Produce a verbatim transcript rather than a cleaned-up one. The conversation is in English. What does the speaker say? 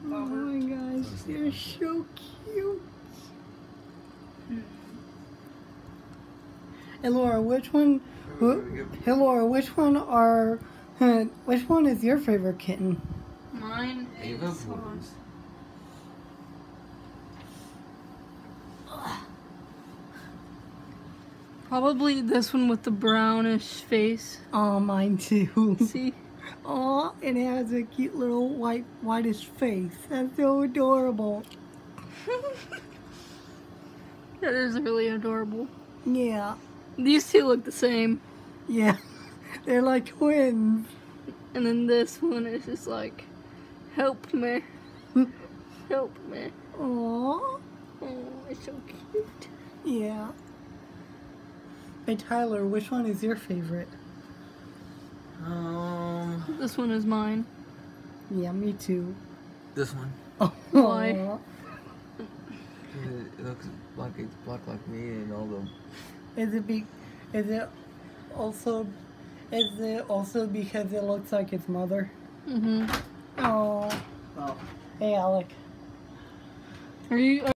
Oh my gosh, they're so cute. Hey Laura, which one? Wh hey Laura, which one are? Uh, which one is your favorite kitten? Mine is probably this one with the brownish face. Oh, mine too. See? Oh, and it has a cute little white, whitish face. That's so adorable. That is really adorable. Yeah. These two look the same. Yeah. They're like twins. And then this one is just like, help me. Help me. Aww. Oh, it's so cute. Yeah. Hey Tyler, which one is your favorite? Um. This one is mine. Yeah, me too. This one. Oh. Why? It looks like it's black like me and all the. Is it be? Is it also? Is it also because it looks like its mother? Mhm. Oh. Oh. Hey Alec. Are you?